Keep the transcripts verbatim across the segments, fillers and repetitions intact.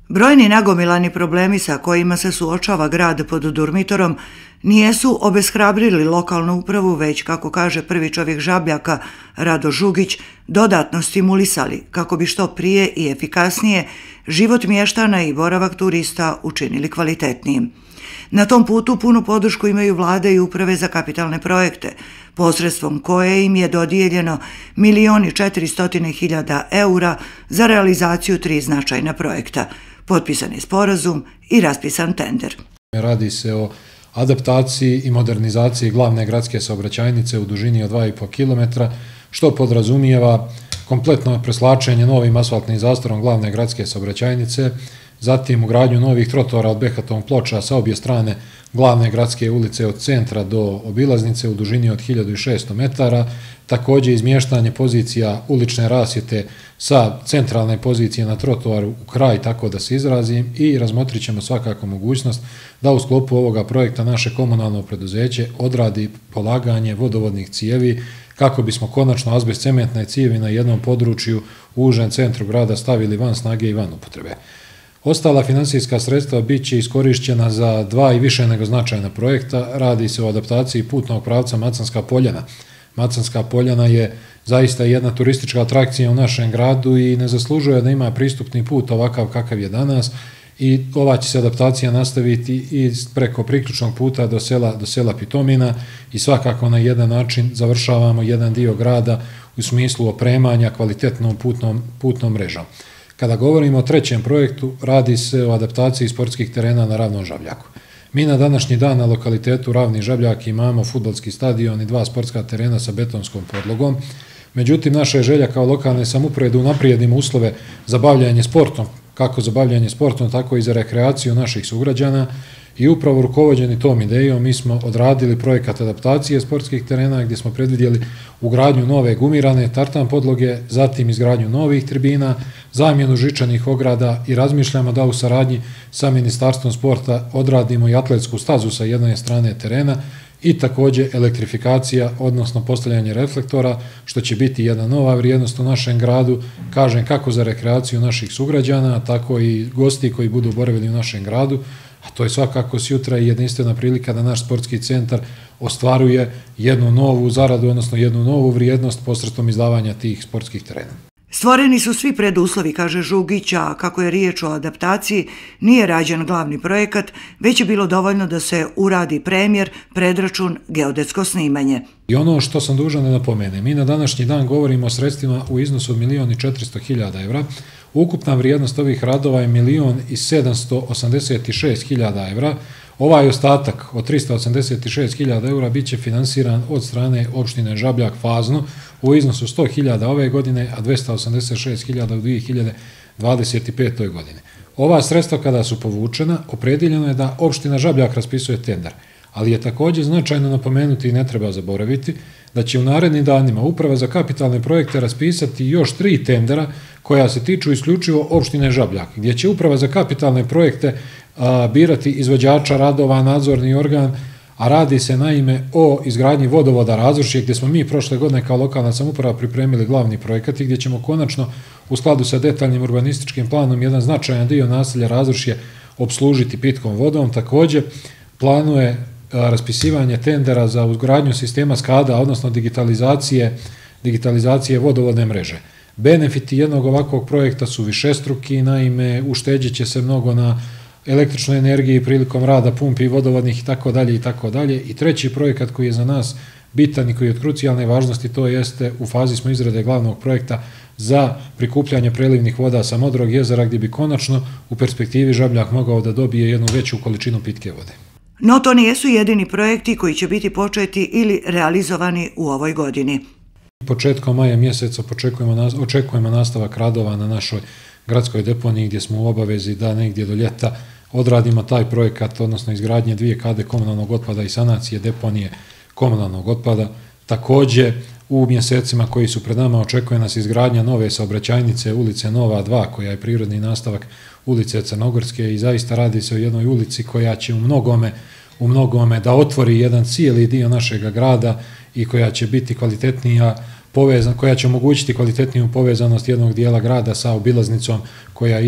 Brojni nagomilani problemi sa kojima se suočava grad pod Durmitorom nijesu obeshrabrili lokalnu upravu, već, kako kaže prvi čovjek Žabljaka, Rado Žugić, dodatno stimulisali kako bi što prije i efikasnije život mještana i boravak turista učinili kvalitetnijim. Na tom putu punu podršku imaju vlade i uprave za kapitalne projekte, posredstvom koje im je dodijeljeno milion i četiristotine hiljada eura za realizaciju tri značajna projekta. Potpisan je sporazum i raspisan tender. Radi se o adaptaciji i modernizaciji glavne gradske saobraćajnice u dužini od dva i po kilometra, što podrazumijeva kompletno preslačenje novim asfaltnim zastorom glavne gradske saobraćajnice, zatim ugradnju novih trotoara od behaton ploča sa obje strane glavne gradske ulice od centra do obilaznice u dužini od hiljadu šessto metara, također izmještanje pozicija ulične rasvjete sa centralne pozicije na trotoaru u kraj, tako da se izrazim, i razmotrit ćemo svakako mogućnost da u sklopu ovoga projekta naše komunalno preduzeće odradi polaganje vodovodnih cijevi kako bismo konačno azbest cementne cijevi na jednom području u užem centru grada stavili van snage i van upotrebe. Ostala finansijska sredstva bit će iskorišćena za dva i više nego značajna projekta. Radi se o adaptaciji putnog pravca Macanska Poljana. Macanska Poljana je zaista jedna turistička atrakcija u našem gradu i ne zaslužuje da ima pristupni put ovakav kakav je danas, i ova će se adaptacija nastaviti i preko priključnog puta do sela, do sela Pitomina, i svakako na jedan način završavamo jedan dio grada u smislu opremanja kvalitetnom putnom, putnom mrežom. Kada govorimo o trećem projektu, radi se o adaptaciji sportskih terena na Ravnom Žabljaku. Mi na današnji dan na lokalitetu Ravni Žabljak imamo fudbalski stadion i dva sportska terena sa betonskom podlogom. Međutim, naša je želja kao lokalne samouprave da unaprijedimo uslove za bavljanje sportom, kako za bavljanje sportom, tako i za rekreaciju naših sugrađana, i upravo rukovođeni tom idejom mi smo odradili projekat adaptacije sportskih terena gdje smo predvidjeli ugradnju nove gumirane tartan podloge, zatim izgradnju novih tribina, zamjenu žičanih ograda, i razmišljamo da u saradnji sa Ministarstvom sporta odradimo i atletsku stazu sa jedne strane terena i također elektrifikacija, odnosno postavljanje reflektora, što će biti jedna nova vrijednost u našem gradu, kažem, kako za rekreaciju naših sugrađana, tako i gosti koji budu boravili u našem gradu. A to je svakako sjutra i jedinstvena prilika da naš sportski centar ostvaruje jednu novu zaradu, odnosno jednu novu vrijednost posredstvom izdavanja tih sportskih terena. Stvoreni su svi preduslovi, kaže Žugić, a kako je riječ o adaptaciji, nije rađen glavni projekat, već je bilo dovoljno da se uradi premjer, predračun, geodetsko snimanje. I ono što sam dužan da napomenem, mi na današnji dan govorimo o sredstvima u iznosu od milion i četiristo hiljada evra. Ukupna vrijednost ovih radova je milion i sedamsto osamdeset šest hiljada evra. Ovaj ostatak od tristo osamdeset šest hiljada evra bit će finansiran od strane opštine Žabljak fazno u iznosu sto hiljada ove godine, a dvjesto osamdeset šest hiljada u dvije hiljade dvadeset petoj godine. Ova sredstva kada su povučena, opredjeljeno je da opština Žabljak raspisuje tender, ali je također značajno napomenuti i ne treba zaboraviti da će u narednim danima Uprava za kapitalne projekte raspisati još tri tendera koja se tiču isključivo opštine Žabljak, gdje će Uprava za kapitalne projekte a, birati izvođača radova, nadzorni organ, a radi se naime o izgradnji vodovoda Razvršje, gdje smo mi prošle godine kao lokalna samouprava pripremili glavni projekat i gdje ćemo konačno u skladu sa detaljnim urbanističkim planom jedan značajan dio naselja Razvršje obslužiti pitkom vodom. Također planuje raspisivanje tendera za uzgradnju sistema skada, odnosno digitalizacije, digitalizacije vodovodne mreže. Benefiti jednog ovakvog projekta su višestruki, naime ušteđit će se mnogo na električnoj energiji prilikom rada pumpi, vodovodnih i tako dalje i tako dalje. I treći projekat koji je za nas bitan i koji je od krucijalne važnosti, to jeste, u fazi smo izrade glavnog projekta za prikupljanje prelivnih voda sa Modrog jezera, gdje bi konačno u perspektivi Žabljak mogao da dobije jednu veću količinu pitke vode. No to nijesu jedini projekti koji će biti početi ili realizovani u ovoj godini. Početkom maja mjeseca očekujemo, očekujemo nastavak radova na našoj gradskoj deponiji, gdje smo u obavezi da negdje do ljeta odradimo taj projekat, odnosno izgradnje dvije kade komunalnog otpada i sanacije deponije komunalnog otpada. Također u mjesecima koji su pred nama očekuje nas izgradnja nove saobraćajnice ulice Nova dva, koja je prirodni nastavak ulice Crnogorske, i zaista radi se o jednoj ulici koja će u mnogome, u mnogome da otvori jedan cijeli dio našeg grada i koja će biti kvalitetnija povezan, koja će omogućiti kvalitetniju povezanost jednog dijela grada sa obilaznicom koja ide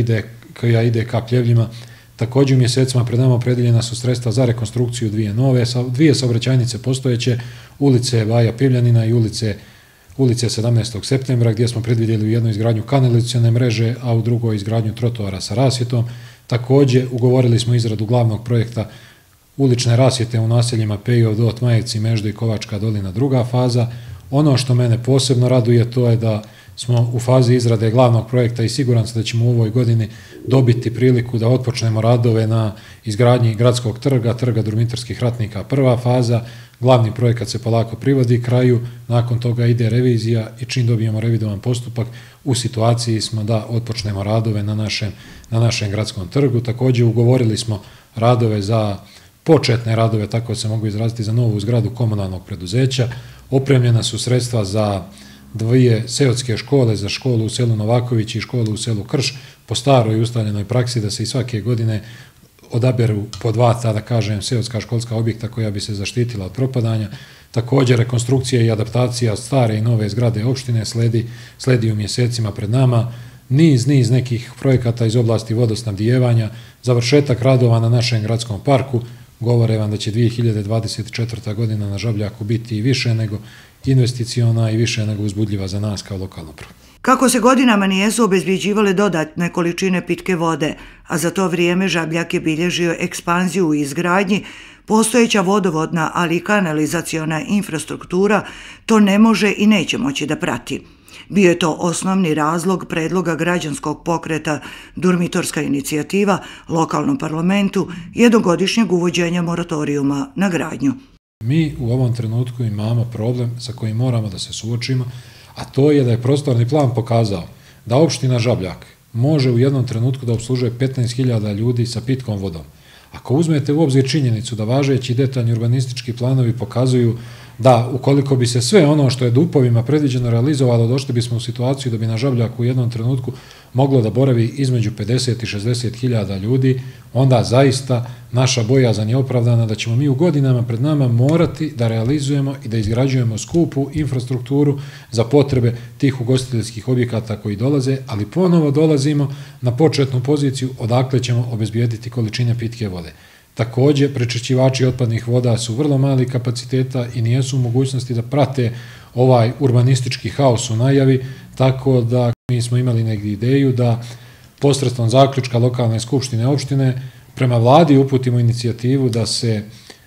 koja ide ka Pljevljima. Također u mjesecima pred nama opredeljena su sredstva za rekonstrukciju dvije nove, dvije saobraćajnice postojeće, ulice Baja Pivljanina i ulice, ulice sedamnaestog septembra, gdje smo predvidjeli u jednoj izgradnju kanalizacione mreže, a u drugoj izgradnju trotoara sa rasvjetom. Također ugovorili smo izradu glavnog projekta ulične rasvjete u naseljima Pejov, Dot, Majevci, Meždo i Kovačka dolina, druga faza. Ono što mene posebno raduje, to je da smo u fazi izrade glavnog projekta i siguran sam da ćemo u ovoj godini dobiti priliku da otpočnemo radove na izgradnji gradskog trga, trga Durmitorskih ratnika, prva faza. Glavni projekat se polako privodi kraju, nakon toga ide revizija i čim dobijemo revidovan postupak, u situaciji smo da otpočnemo radove na našem, na našem gradskom trgu. Također ugovorili smo radove za početne radove, tako se mogu izraziti, za novu zgradu komunalnog preduzeća. Opremljena su sredstva za dvije seotske škole, za školu u selu Novaković i školu u selu Krš, po staroj ustaljenoj praksi da se i svake godine odaberu po dva, da kažem, seotska školska objekta koja bi se zaštitila od propadanja. Također rekonstrukcija i adaptacija stare i nove zgrade opštine sledi, sledi u mjesecima pred nama. Niz, niz nekih projekata iz oblasti vodosnabdijevanja, završetak radova na našem gradskom parku. Govore vam da će dvije hiljade dvadeset četvrta godina na Žabljaku biti i više nego investiciona i više nego uzbudljiva za nas kao lokalnu upravu. Kako se godinama nijesu obezbjeđivale dodatne količine pitke vode, a za to vrijeme Žabljak je bilježio ekspanziju u izgradnji, postojeća vodovodna, ali i kanalizaciona infrastruktura to ne može i neće moći da prati. Bio je to osnovni razlog predloga građanskog pokreta Durmitorska inicijativa lokalnom parlamentu jednogodišnjeg uvođenja moratorijuma na gradnju. Mi u ovom trenutku imamo problem sa kojim moramo da se suočimo, a to je da je prostorni plan pokazao da opština Žabljak može u jednom trenutku da opslužuje petnaest hiljada ljudi sa pitkom vodom. Ako uzmete u obzir činjenicu da važeći detaljni urbanistički planovi pokazuju da ukoliko bi se sve ono što je dupovima predviđeno realizovalo, došli bismo u situaciju da bi na Žabljaku u jednom trenutku moglo da boravi između pedeset i šezdeset hiljada ljudi, onda zaista naša bojazan je opravdana da ćemo mi u godinama pred nama morati da realizujemo i da izgrađujemo skupu infrastrukturu za potrebe tih ugostiteljskih objekata koji dolaze, ali ponovo dolazimo na početnu poziciju odakle ćemo obezbijediti količine pitke vode. Također, prečišćivači otpadnih voda su vrlo mali kapaciteta i nijesu u mogućnosti da prate ovaj urbanistički haos u najavi, tako da mi smo imali negdje ideju da posredstvom zaključka lokalne skupštine opštine prema vladi uputimo inicijativu da se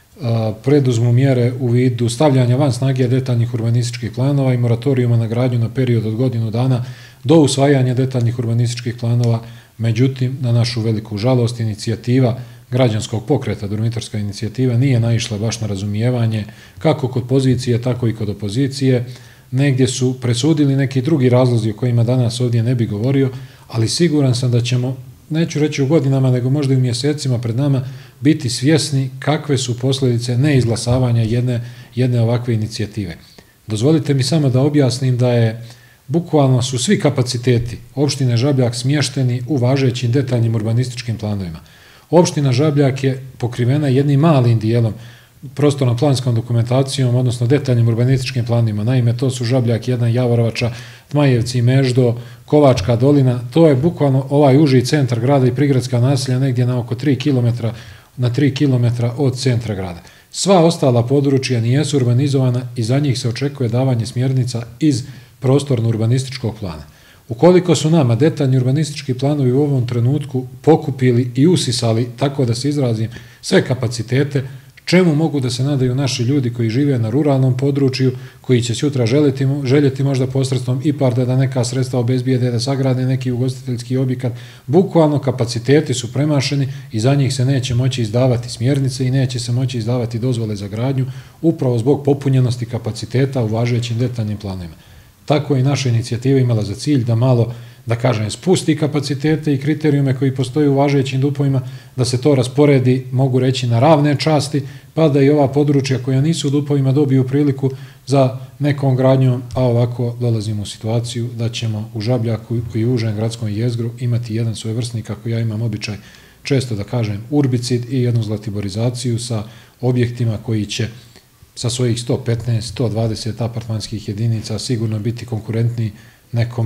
preduzmu mjere u vidu stavljanja van snage detaljnih urbanističkih planova i moratorijuma na gradnju na period od godinu dana do usvajanja detaljnih urbanističkih planova. Međutim, na našu veliku žalost, inicijativa građanskog pokreta, Durmitorska inicijativa, nije naišla baš na razumijevanje kako kod pozicije, tako i kod opozicije. Negdje su presudili neki drugi razlozi o kojima danas ovdje ne bi govorio, ali siguran sam da ćemo, neću reći u godinama, nego možda i u mjesecima pred nama, biti svjesni kakve su posljedice neizglasavanja jedne, jedne ovakve inicijative. Dozvolite mi samo da objasnim da je bukvalno su svi kapaciteti opštine Žabljak smješteni u važećim detaljnim urbanističkim planovima. Opština Žabljak je pokrivena jednim malim dijelom prostorno-planskom dokumentacijom, odnosno detaljnim urbanističkim planima. Naime, to su Žabljak jedan, Javorovača, Tmajevci, Meždo, Kovačka dolina. To je bukvalno ovaj uži centar grada i prigradska naselja negdje na oko tri kilometra, na tri kilometra od centra grada. Sva ostala područja nijesu urbanizovana i za njih se očekuje davanje smjernica iz prostorno-urbanističkog plana. Ukoliko su nama detaljni urbanistički planovi u ovom trenutku pokupili i usisali, tako da se izrazim, sve kapacitete, čemu mogu da se nadaju naši ljudi koji žive na ruralnom području, koji će sutra željeti, željeti možda posredstvom I P A R D-a da neka sredstva obezbijede, da sagrade neki ugostiteljski objekat. Bukvalno kapaciteti su premašeni i za njih se neće moći izdavati smjernice i neće se moći izdavati dozvole za gradnju, upravo zbog popunjenosti kapaciteta u važećim detaljnim planovima. Tako i naša inicijativa imala za cilj da malo, da kažem, spusti kapacitete i kriterijume koji postoji u važećim dupovima, da se to rasporedi, mogu reći, na ravne časti, pa da i ova područja koja nisu u dupovima dobiju priliku za nekom gradnjom, a ovako dolazimo u situaciju da ćemo u Žabljaku i u užem gradskom jezgru imati jedan svojevrsni, kako ja imam običaj često da kažem, urbicid i jednu zlatiborizaciju sa objektima koji će sa svojih sto petnaest do sto dvadeset apartmanskih jedinica sigurno biti konkurentni nekome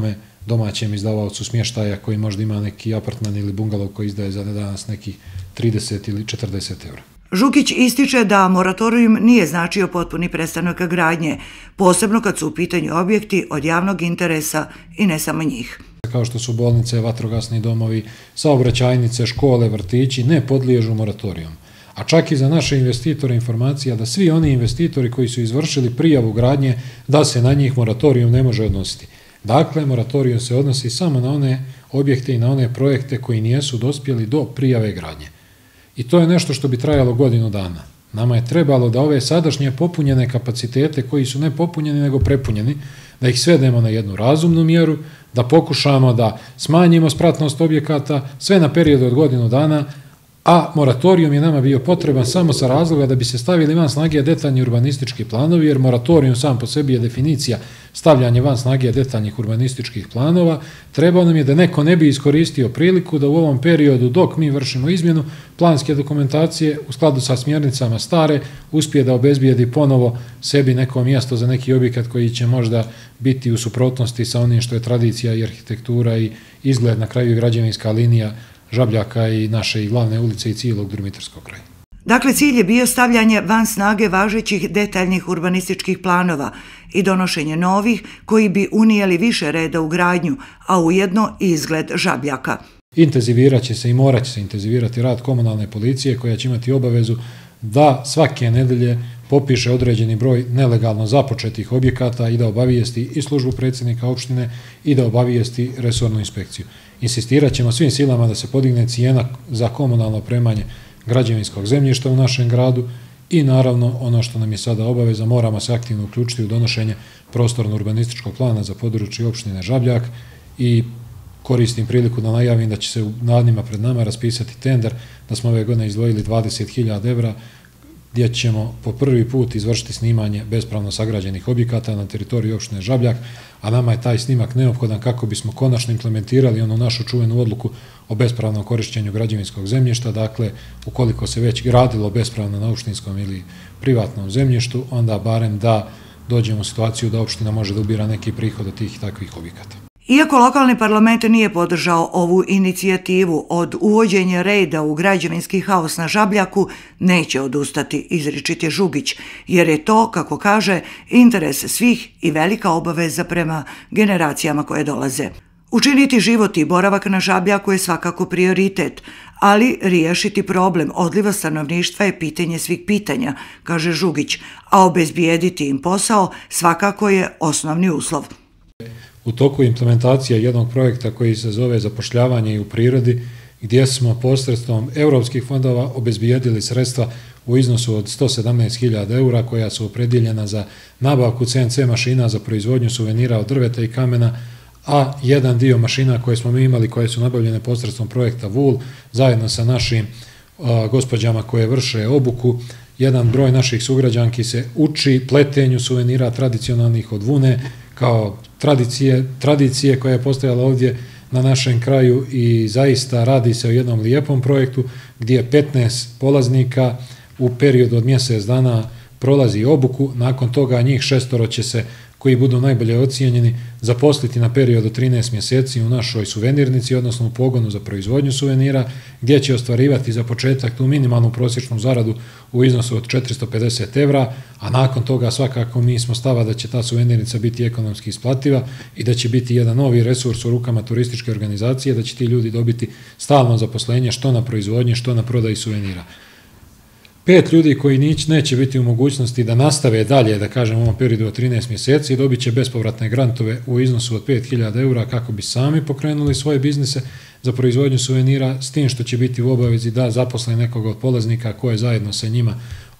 domaćem izdavaocu smještaja koji možda ima neki apartman ili bungalov koji izdaje za danas nekih trideset ili četrdeset eura. Žugić ističe da moratorijum nije značio potpuni prestanak gradnje, posebno kad su u pitanju objekti od javnog interesa i ne samo njih. Kao što su bolnice, vatrogasni domovi, saobraćajnice, škole, vrtići, ne podliježu moratorijum. A čak i za naše investitore informacija da svi oni investitori koji su izvršili prijavu gradnje, da se na njih moratorijum ne može odnositi. Dakle, moratorijum se odnosi samo na one objekte i na one projekte koji nijesu dospjeli do prijave gradnje. I to je nešto što bi trajalo godinu dana. Nama je trebalo da ove sadašnje popunjene kapacitete koji su ne popunjeni nego prepunjeni, da ih svedemo na jednu razumnu mjeru, da pokušamo da smanjimo spratnost objekata, sve na period od godinu dana, a moratorijum je nama bio potreban samo sa razloga da bi se stavili van snage detaljni urbanistički planovi, jer moratorijum sam po sebi je definicija stavljanje van snage detaljnih urbanističkih planova. Trebao nam je da neko ne bi iskoristio priliku da u ovom periodu dok mi vršimo izmjenu planske dokumentacije u skladu sa smjernicama stare uspije da obezbijedi ponovo sebi neko mjesto za neki objekat koji će možda biti u suprotnosti sa onim što je tradicija i arhitektura i izgled na kraju građevinska linija Žabljaka i naše i glavne ulice i cijelog Durmitorskog kraja. Dakle, cilj je bio stavljanje van snage važećih detaljnih urbanističkih planova i donošenje novih koji bi unijeli više reda u gradnju, a ujedno i izgled Žabljaka. Intenzivirat će se i morat će se intenzivirati rad komunalne policije koja će imati obavezu da svake nedelje popiše određeni broj nelegalno započetih objekata i da obavijesti i službu predsjednika opštine i da obavijesti resornu inspekciju. Insistirat ćemo svim silama da se podigne cijena za komunalno opremanje građevinskog zemljišta u našem gradu i naravno ono što nam je sada obaveza, moramo se aktivno uključiti u donošenje prostorno-urbanističkog plana za područje opštine Žabljak i koristim priliku da najavim da će se u danima pred nama raspisati tender, da smo ove godine izdvojili dvadeset hiljada evra gdje ćemo po prvi put izvršiti snimanje bespravno sagrađenih objekata na teritoriji opštine Žabljak, a nama je taj snimak neophodan kako bismo konačno implementirali onu našu čuvenu odluku o bespravnom korišćenju građevinskog zemljišta. Dakle, ukoliko se već gradilo bespravno na opštinskom ili privatnom zemljištu, onda barem da dođemo u situaciju da opština može da ubira neki prihod od tih i takvih objekata. Iako lokalni parlament nije podržao ovu inicijativu, od uvođenja reda u građevinski haos na Žabljaku neće odustati, izričit je Žugić, jer je to, kako kaže, interes svih i velika obaveza prema generacijama koje dolaze. Učiniti život i boravak na Žabljaku je svakako prioritet, ali riješiti problem odliva stanovništva je pitanje svih pitanja, kaže Žugić, a obezbijediti im posao svakako je osnovni uslov. U toku implementacije jednog projekta koji se zove Zapošljavanje i u prirodi, gdje smo posredstvom europskih fondova obezbijedili sredstva u iznosu od sto sedamnaest hiljada eura koja su opredjeljena za nabavku C N C mašina za proizvodnju suvenira od drveta i kamena, a jedan dio mašina koje smo mi imali, koje su nabavljene posredstvom projekta V U L, zajedno sa našim a, gospođama koje vrše obuku, jedan broj naših sugrađanki se uči pletenju suvenira tradicionalnih od vune, kao tradicije, tradicije koja je postojala ovdje na našem kraju i zaista radi se o jednom lijepom projektu gdje petnaest polaznika u periodu od mjesec dana prolazi obuku, nakon toga njih šestoro će se, koji budu najbolje ocijenjeni, zaposliti na period od trinaest mjeseci u našoj suvenirnici, odnosno u pogonu za proizvodnju suvenira, gdje će ostvarivati za početak tu minimalnu prosječnu zaradu u iznosu od četiristo pedeset evra, a nakon toga svakako mi smo stava da će ta suvenirnica biti ekonomski isplativa i da će biti jedan novi resurs u rukama turističke organizacije, da će ti ljudi dobiti stalno zaposlenje što na proizvodnji, što na prodaji suvenira. Pet ljudi koji neće biti u mogućnosti da nastave dalje, da kažem, u ovom periodu od trinaest mjeseci, dobit će bespovratne grantove u iznosu od pet hiljada eura kako bi sami pokrenuli svoje biznise za proizvodnju suvenira, s tim što će biti u obavezi da zaposle nekoga od polaznika koje zajedno sa njima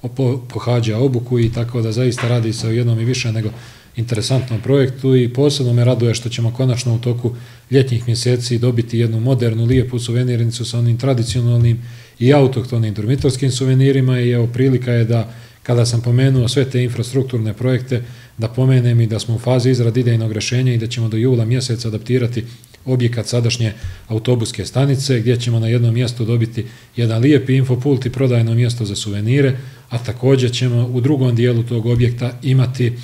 pohađa obuku i tako da zaista radi se o jednom i više nego interesantnom projektu i posebno me raduje što ćemo konačno u toku ljetnjih mjeseci dobiti jednu modernu, lijepu suvenirnicu sa onim tradicionalnim i autohtonim durmitorskim suvenirima i evo prilika je da, kada sam pomenuo sve te infrastrukturne projekte, da pomenem i da smo u fazi izrade idejnog rješenja i da ćemo do jula mjeseca adaptirati objekat sadašnje autobuske stanice, gdje ćemo na jednom mjestu dobiti jedan lijepi infopult i prodajno mjesto za suvenire, a također ćemo u drugom dijelu tog objekta imati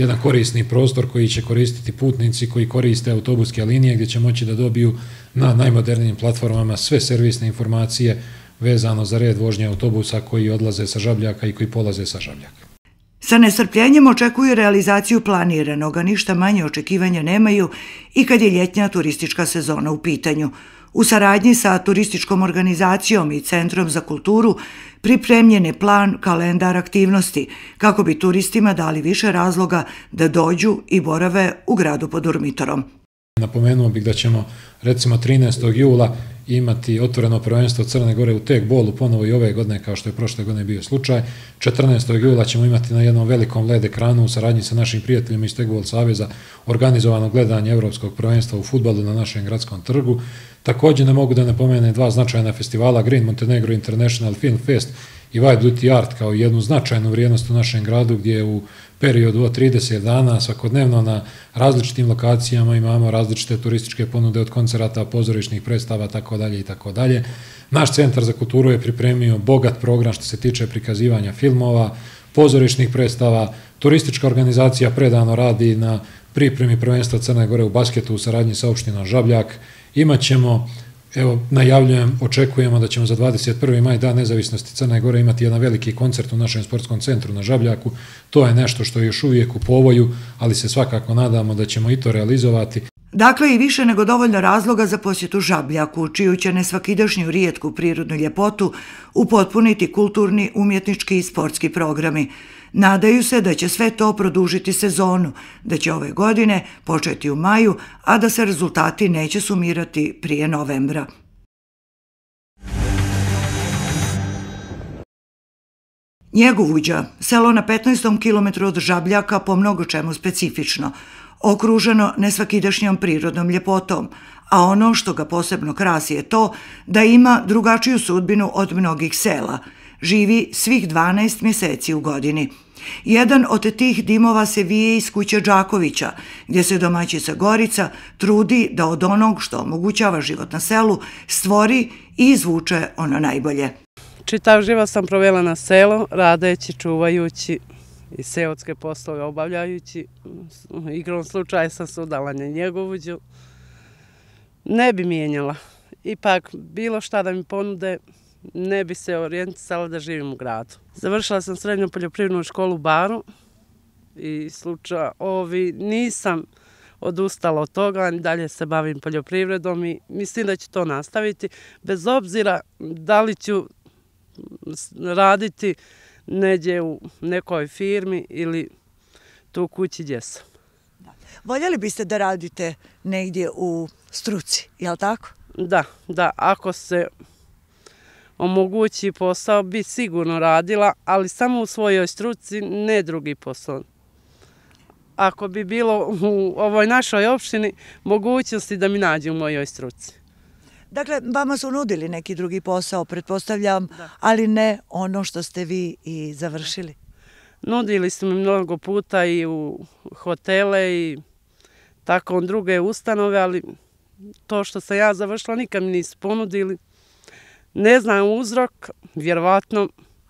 jedan korisni prostor koji će koristiti putnici koji koriste autobuske linije gdje će moći da dobiju na najmodernijim platformama sve servisne informacije vezano za red vožnje autobusa koji odlaze sa Žabljaka i koji polaze sa Žabljaka. Sa nestrpljenjem očekuju realizaciju planiranog, a ništa manje očekivanja nemaju i kad je ljetnja turistička sezona u pitanju. U saradnji sa turističkom organizacijom i Centrom za kulturu pripremljen je plan kalendar aktivnosti kako bi turistima dali više razloga da dođu i borave u gradu pod Durmitorom. Napomenuo bih da ćemo recimo trinaestog jula imati otvoreno prvenstvo Crne Gore u tekbolu ponovo i ove godine kao što je prošle godine bio slučaj. četrnaestog jula ćemo imati na jednom velikom led ekranu u saradnji sa našim prijateljima iz Tekbol saveza organizovano gledanje evropskog prvenstva u fudbalu na našem gradskom trgu. Također ne mogu da ne pomene dva značajna festivala Green Montenegro International Film Fest i White Beauty Art kao jednu značajnu vrijednost u našem gradu gdje u periodu od trideset dana svakodnevno na različitim lokacijama imamo različite turističke ponude od koncerata, pozorišnih predstava, tako dalje i tako dalje. Naš Centar za kulturu je pripremio bogat program što se tiče prikazivanja filmova, pozorišnih predstava, turistička organizacija predano radi na pripremi prvenstva Crne Gore u basketu u saradnji sa opštinom Žabljak. Imaćemo, evo, najavljujem, očekujemo da ćemo za dvadeset prvi maj, Dan nezavisnosti Crne Gore, imati jedan veliki koncert u našem sportskom centru na Žabljaku. To je nešto što je još uvijek u povoju, ali se svakako nadamo da ćemo i to realizovati. Dakle, i više nego dovoljno razloga za posjetu Žabljaku, čiju će nesvakidašnju rijetku prirodnu ljepotu upotpuniti kulturni, umjetnički i sportski programi. Nadaju se da će sve to produžiti sezonu, da će ove godine početi u maju, a da se rezultati neće sumirati prije novembra. Njegovuđa, selo na petnaestom kilometru od Žabljaka, po mnogo čemu specifično, okruženo nesvakidašnjom prirodnom ljepotom, a ono što ga posebno krasi je to da ima drugačiju sudbinu od mnogih sela. Živi svih dvanaest mjeseci u godini. Jedan od tih dimova se vije iz kuće Đakovića, gdje se domaćica Gorica trudi da od onog što omogućava život na selu stvori i izvuče ono najbolje. Čitav život sam provela na selu, radeći, čuvajući i seotske poslove obavljajući. Igrom slučaja sam se udala na Njegovuđu. Ne bi mijenjala. Ipak bilo šta da mi ponude, ne bi se orijentisala da živim u gradu. Završila sam srednju poljoprivrednu školu u Baru i slučaj ovi nisam odustala od toga, dalje se bavim poljoprivredom i mislim da ću to nastaviti, bez obzira da li ću raditi neđe u nekoj firmi ili tu u kući gdje sam. Voljeli biste da radite negdje u struci, je li tako? Da, da, ako se omogući posao, bi sigurno radila, ali samo u svojoj struci, ne drugi posao. Ako bi bilo u ovoj našoj opštini mogućnosti da mi nađu u mojoj struci. Dakle, vama su nudili neki drugi posao, pretpostavljam, ali ne ono što ste vi i završili. Nudili su mi mnogo puta i u hotele i tako druge ustanove, ali to što sam ja završila nikad mi nisu ponudili. Ne znam uzrok, vjerovatno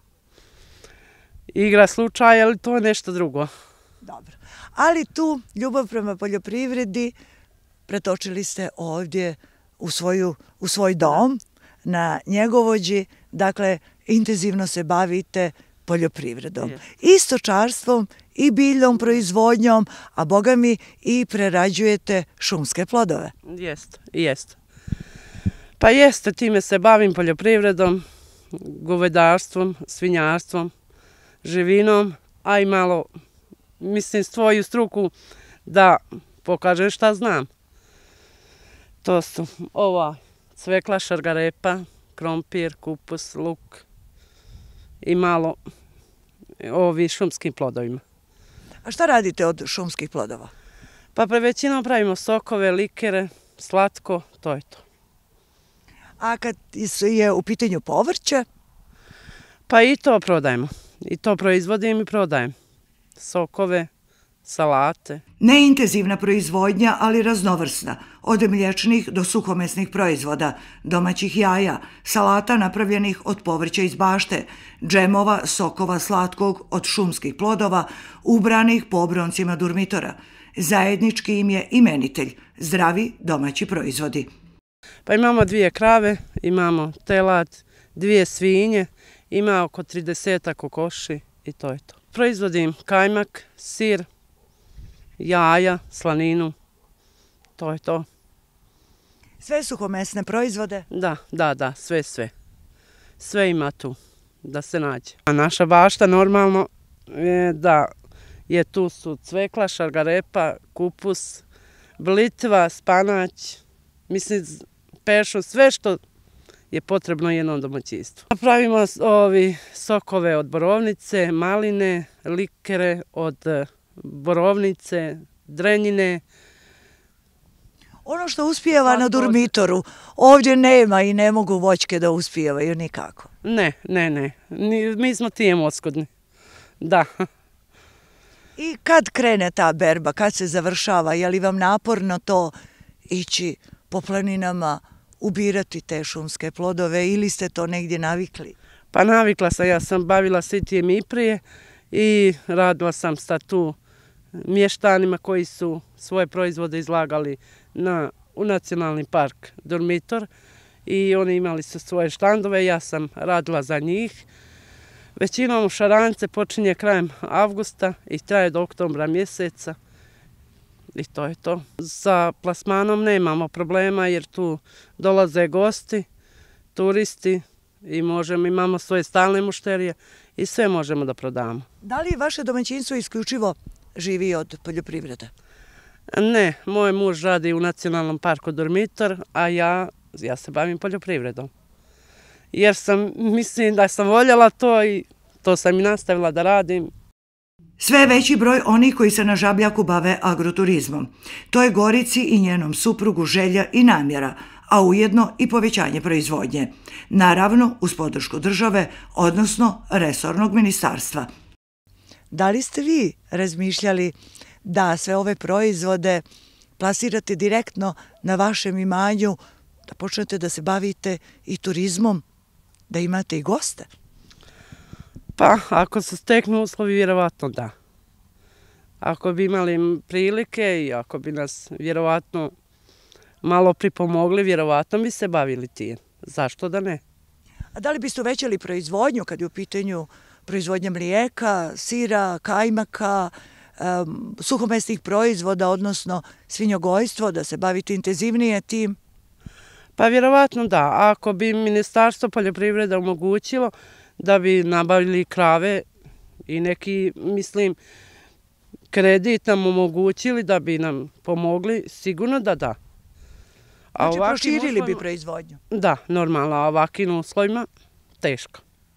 igra slučaja, ali to je nešto drugo. Dobro. Ali tu ljubav prema poljoprivredi pretočili ste ovdje u, svoju, u svoj dom na Njegovođi, dakle intenzivno se bavite poljoprivredom. Yes. I stočarstvom, i biljnom proizvodnjom, a boga mi i prerađujete šumske plodove. Jeste, jeste. Pa jeste, time se bavim poljoprivredom, govedarstvom, svinjarstvom, živinom, a i malo, mislim, svoju struku da pokažem šta znam. To su ova cvekla, šargarepa, krompir, kupus, luk i malo ovi šumskim plodovima. A šta radite od šumskih plodova? Pa pre većinom pravimo sokove, likere, slatko, to je to. A kad je u pitanju povrće? Pa i to prodajemo. I to proizvodim i prodajem. Sokove, salate. Neintenzivna proizvodnja, ali raznovrsna, od mliječnih do suhomesnih proizvoda, domaćih jaja, salata napravljenih od povrća iz bašte, džemova, sokova slatkog od šumskih plodova, ubranih po obroncima Durmitora. Zajednički im je imenitelj, zdravi domaći proizvodi. Pa imamo dvije krave, imamo telad, dvije svinje, ima oko tridesetak kokoši i to je to. Proizvodim kajmak, sir, jaja, slaninu, to je to. Sve suhomesne proizvode? Da, da, da, sve, sve. Sve ima tu da se nađe. A naša bašta normalno je da je tu su cvekla, šargarepa, kupus, blitva, spanać, mislim pešo, sve što je potrebno jednom domaćinstvu. Pravimo ovi sokove od borovnice, maline, likere od borovnice, drenjine. Ono što uspijeva na Durmitoru, ovdje nema i ne mogu voćke da uspijevaju nikako. Ne, ne, ne. Mi smo tijem oskudni. Da. I kad krene ta berba, kad se završava, je li vam naporno to ići po planinama, ubirati te šumske plodove ili ste to negdje navikli? Pa navikla sam, ja sam bavila sitijem i prije i radila sam sa tu mještanima koji su svoje proizvode izlagali na, u nacionalni park Durmitor i oni imali su svoje štandove, ja sam radila za njih. Većinom šarance počinje krajem avgusta i traje do oktobra mjeseca i to je to. Sa plasmanom nemamo problema jer tu dolaze gosti, turisti i možemo, imamo svoje stalne mušterije i sve možemo da prodamo. Da li vaše domaćinstvo isključivo živi od poljoprivrede? Ne, moj muž radi u nacionalnom parku Durmitor, a ja, ja se bavim poljoprivredom. Jer sam, mislim da sam voljela to i to sam i nastavila da radim. Sve veći broj onih koji se na Žabljaku bave agroturizmom. To je Gorici i njenom suprugu želja i namjera, a ujedno i povećanje proizvodnje. Naravno, uz podršku države, odnosno resornog ministarstva. Da li ste vi razmišljali da sve ove proizvode plasirate direktno na vašem imanju, da počnete da se bavite i turizmom, da imate i goste? Pa, ako se steknu uslovi, vjerovatno da. Ako bi imali prilike i ako bi nas vjerovatno malo pripomogli, vjerovatno bi se bavili tim. Zašto da ne? A da li biste uvećali proizvodnju kad je u pitanju proizvodnja mlijeka, sira, kajmaka, um, suhomesnih proizvoda, odnosno svinjogojstvo, da se bavite intenzivnije tim? Pa vjerovatno da. Ako bi Ministarstvo poljoprivrede omogućilo da bi nabavili krave i neki, mislim, kredit nam omogućili da bi nam pomogli, sigurno da da. Znači proširili bi proizvodnju? Da, normalno, a ovakvim uslovima teško.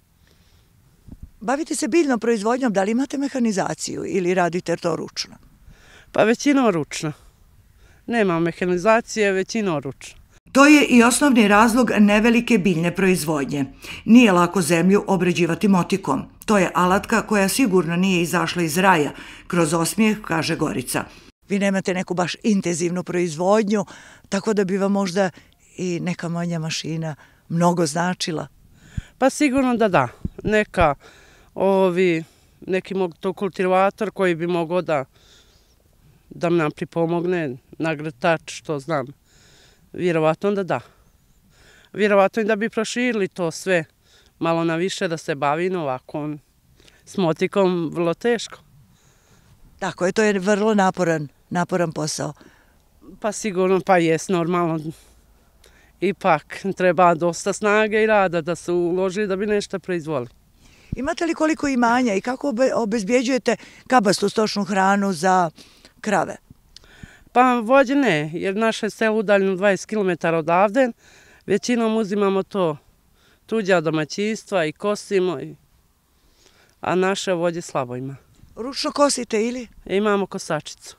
Bavite se biljnom proizvodnjom, da li imate mehanizaciju ili radite to ručno? Pa većinom ručno. Nema mehanizacije, većinom ručno. To je i osnovni razlog nevelike biljne proizvodnje. Nije lako zemlju obrađivati motikom. To je alatka koja sigurno nije izašla iz raja, kroz osmijeh, kaže Gorica. Vi nemate neku baš intenzivnu proizvodnju, tako da bi vam možda i neka manja mašina mnogo značila. Pa sigurno da da. Neka, ovi, neki motokultivator koji bi mogao da, da nam pripomogne, nagrtač, što znam. Vjerovatno da da. Vjerovatno i da bi proširili to sve malo na više da se bavimo ovako s motikom vrlo teško. Tako je, to je vrlo naporan, naporan posao. Pa sigurno, pa jes normalno. Ipak treba dosta snage i rada da se uloži da bi nešto proizvoli. Imate li koliko imanja i kako obezbjeđujete kabastu stočnu hranu za krave? Pa vođe ne, jer naše selo udaljeno dvadeset kilometara odavde, većinom uzimamo to tuđa domaćinstva i kosimo, a naše vođe slabo ima. Ručno kosite ili? Imamo kosačicu.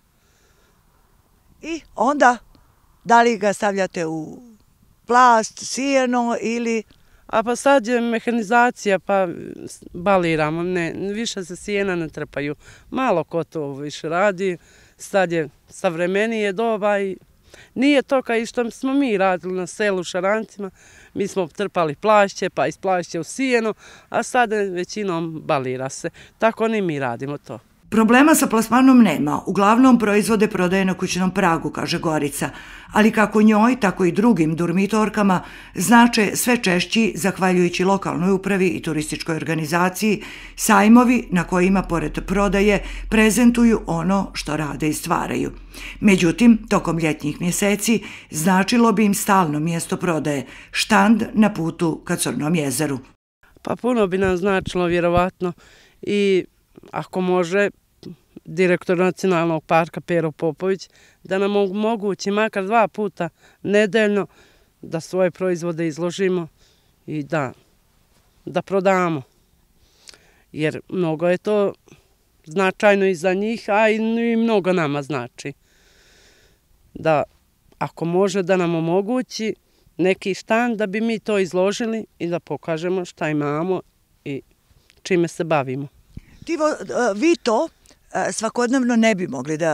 I onda, da li ga stavljate u plast, sijeno ili? A pa sad je mehanizacija, pa baliramo, ne, više se sjena ne trpaju. Malo ko to više radi, sad je savremenije doba i nije to kao i što smo mi radili na selu u Šarancima. Mi smo trpali plašće, pa iz plašće u sijeno, a sad većinom balira se. Tako ni mi radimo to. Problema sa plasmanom nema, uglavnom proizvode prodaje na kućnom pragu, kaže Gorica, ali kako njoj, tako i drugim durmitorkama znače sve češći, zahvaljujući lokalnoj upravi i turističkoj organizaciji, sajmovi na kojima, pored prodaje, prezentuju ono što rade i stvaraju. Međutim, tokom ljetnjih mjeseci značilo bi im stalno mjesto prodaje, štand na putu ka Crnom jezeru. Pa puno bi nam značilo, vjerovatno, i ako može, direktor Nacionalnog parka Pero Popović, da nam omogući makar dva puta nedeljno da svoje proizvode izložimo i da, da prodamo. Jer mnogo je to značajno i za njih, a i mnogo nama znači. Da ako može da nam omogući neki štand da bi mi to izložili i da pokažemo šta imamo i čime se bavimo. Vi to svakodnevno ne bi mogli da,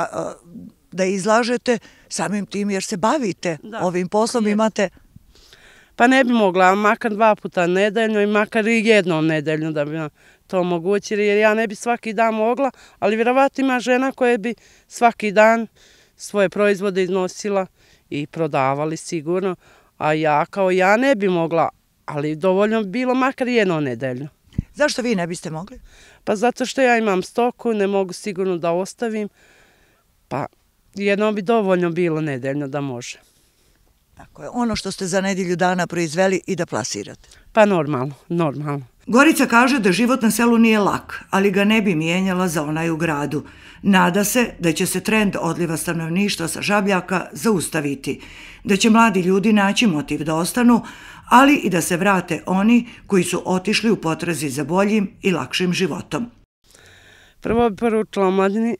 da izlažete samim tim jer se bavite da, ovim poslom, je. Imate... Pa ne bi mogla, makar dva puta nedeljno i makar i jednom nedeljno da bi nam to omogućili, jer ja ne bi svaki dan mogla, ali vjerovatno ima žena koja bi svaki dan svoje proizvode iznosila i prodavali sigurno, a ja kao ja ne bi mogla, ali dovoljno bi bilo makar jednom nedeljno. Zašto vi ne biste mogli? Pa zato što ja imam stoku, ne mogu sigurno da ostavim, pa jedno bi dovoljno bilo nedeljno da može. Tako je, ono što ste za nedjelju dana proizveli i da plasirate. Pa normalno, normalno. Gorica kaže da život na selu nije lak, ali ga ne bi mijenjala za onaj u gradu. Nada se da će se trend odliva stanovništva sa Žabljaka zaustaviti, da će mladi ljudi naći motiv da ostanu, ali i da se vrate oni koji su otišli u potrazi za boljim i lakšim životom. Prvo bi poručila omladini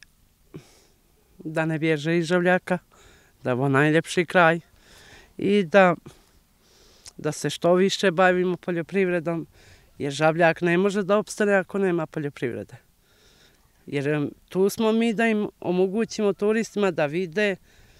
da ne bježe iz Žabljaka, da je ovo najljepši kraj i da, da se što više bavimo poljoprivredom, jer Žabljak ne može da opstane ako nema poljoprivrede. Jer tu smo mi da im omogućimo turistima da vide,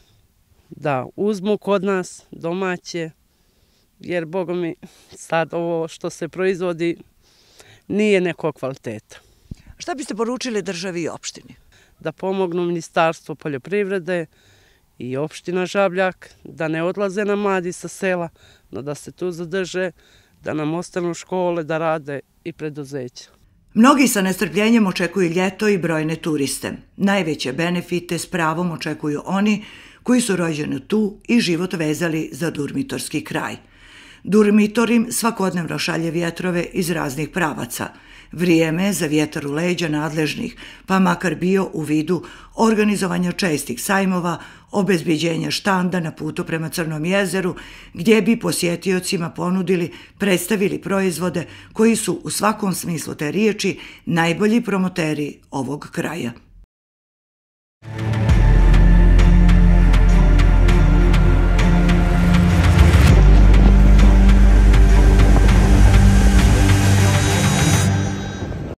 da uzmu kod nas domaće, jer Boga mi sad ovo što se proizvodi nije nekog kvaliteta. Šta biste poručili državi i opštini? Da pomognu Ministarstvo poljoprivrede i opština Žabljak, da ne odlaze na mladi sa sela, no da se tu zadrže, da nam ostanu škole, da rade i preduzeća. Mnogi sa nestrpljenjem očekuju ljeto i brojne turiste. Najveće benefite s pravom očekuju oni koji su rođeni tu i život vezali za durmitorski kraj. Durmitor im svakodnevno šalje vjetrove iz raznih pravaca. Vrijeme za vjetar u leđa nadležnih, pa makar bio u vidu organizovanja čestih sajmova, obezbjeđenja štanda na putu prema Crnom jezeru, gdje bi posjetiocima ponudili, predstavili proizvode koji su u svakom smislu te riječi najbolji promoteri ovog kraja.